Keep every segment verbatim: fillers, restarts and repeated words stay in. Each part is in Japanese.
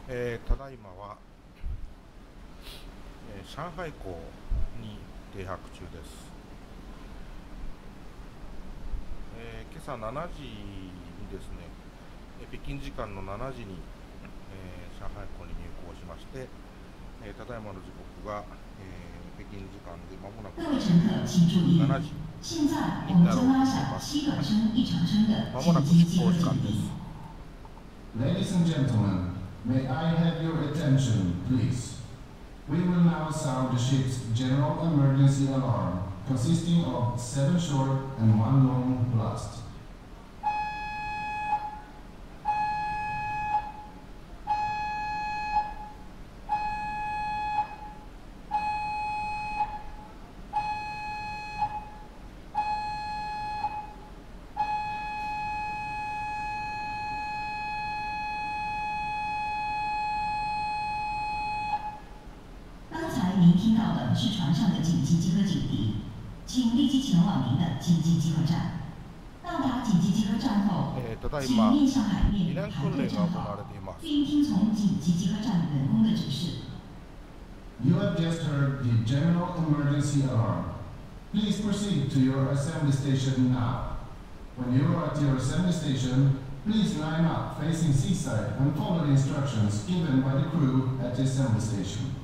えー、ただいまは、えー、上海港に停泊中です。えー、今朝しちじにですね、北京時間のしちじに、えー、上海港に入港しまして、えー、ただいまの時刻が、えー、北京時間で間もなく各位乘客请注意， しちじ现在我になろう们将拉としています。 下西短声一长声的間もなく出紧急集合港時間です。 警笛。 Ladies and gentlemen, may I have your attention, please? We will now sound the ship's general emergency alarm, consisting of seven short and one long blast. 刚才您听到的是船上的紧急集合警笛，请立即前往您的紧急集合站。到达紧急集合站后， えー、ただい请ま面向海避面排難訓練が队站好， 行われています。 并听从紧急集合站员工的指示。 You have just heard the general emergency alarm. Please proceed to your assembly station now. When you are at your assembly station, please line up facing seaside and follow the instructions given by the crew at the assembly station.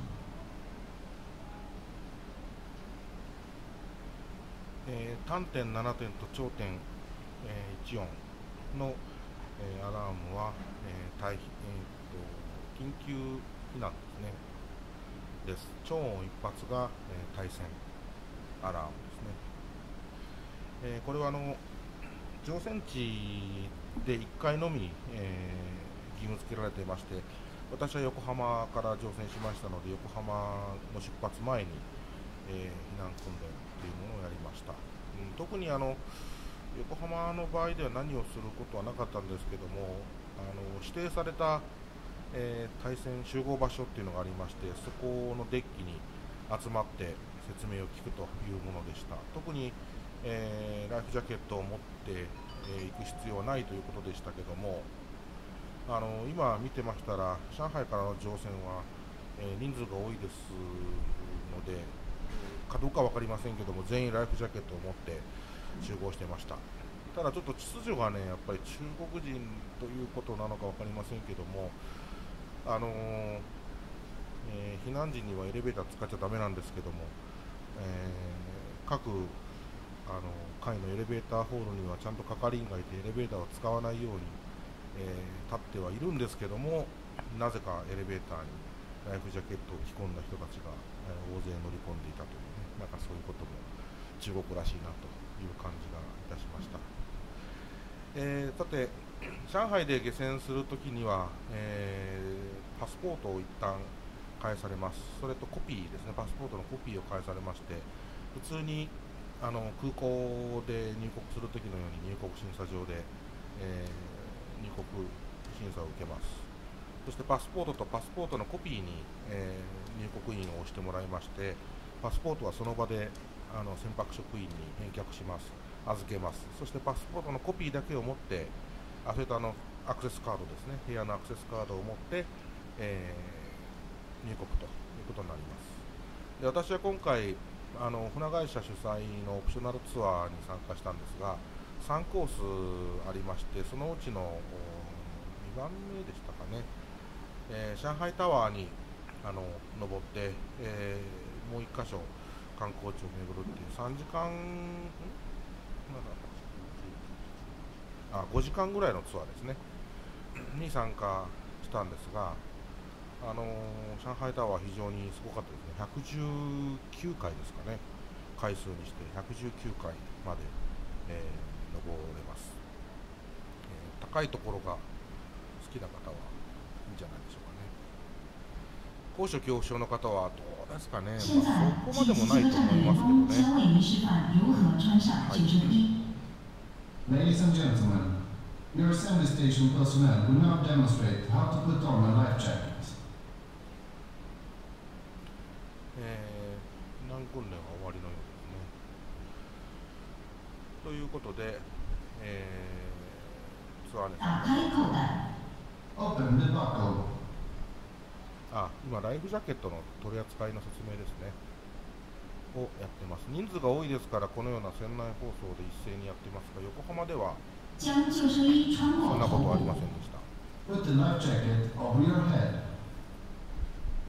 えー、単点ななてんと頂点、えー、いちよんの、えー、アラームは、えー対えー、と緊急避難ですね。です。超音一発が、えー、対戦アラームですね。えー、これはあの乗船地でいっかいのみ、えー、義務付けられていまして、私は横浜から乗船しましたので、横浜の出発前に、えー、避難訓練というものをやりました。うん、特にあの横浜の場合では何をすることはなかったんですけども、あの指定された、えー、対戦集合場所っていうのがありまして、そこのデッキに集まって説明を聞くというものでした。特に、えー、ライフジャケットを持って、えー、行く必要はないということでしたけども、あの今見てましたら上海からの乗船は、えー、人数が多いですので、かどうか分かりませんけども、全員ライフジャケットを持って集合してました。ただちょっと秩序がね、やっぱり中国人ということなのか分かりませんけども、あのーえー、避難時にはエレベーター使っちゃだめなんですけども、えー、各あの階のエレベーターホールにはちゃんと係員がいて、エレベーターを使わないように、えー、立ってはいるんですけども、なぜかエレベーターにライフジャケットを着込んだ人たちが、えー、大勢乗り込んでいたというね、なんかそういうことも中国らしいなという感じがいたしました。えー、さて、上海で下船するときには、えー、パスポートを一旦返されます。それとコピーですね、パスポートのコピーを返されまして、普通にあの空港で入国するときのように入国審査場で、えー、入国審査を受けます。そしてパスポートとパスポートのコピーに、えー、入国印を押してもらいまして、パスポートはその場であの船舶職員に返却します。預けます。そしてパスポートのコピーだけを持って、あそれとあのアクセスカードですね、部屋のアクセスカードを持って、えー、入国ということになります。で、私は今回あの船会社主催のオプショナルツアーに参加したんですが、さんコースありまして、そのうちのにばんめでしたかね、えー、上海タワーにあの登って、えー、もういっか所観光地を巡るっていうさんじかんんあごじかんぐらいのツアーですねに参加したんですが、あのー、上海タワー非常にすごかったですね。ひゃくじゅうきゅうかいですかね、回数にしてひゃくじゅうきゅうかいまで、えー、登れます、えー、高いところが好きな方はいいんじゃないでしょうかね。高所恐怖症の方はどうですかね、まあ、そこまでもないと思いますけどね。はい。 Ladies and gentlemen, your assembly station personnel will now demonstrate how to put on a life jacket. えー、避難訓練は終わりのようですね。ということで、えー、ツアーに参加します。 Open the buckle. あ、今ライフジャケットの取り扱いの説明ですねをやってます。人数が多いですからこのような船内放送で一斉にやってますが、横浜では将救生衣穿そんな过头ことはありま部せんでした。 Put the life jacket over your head.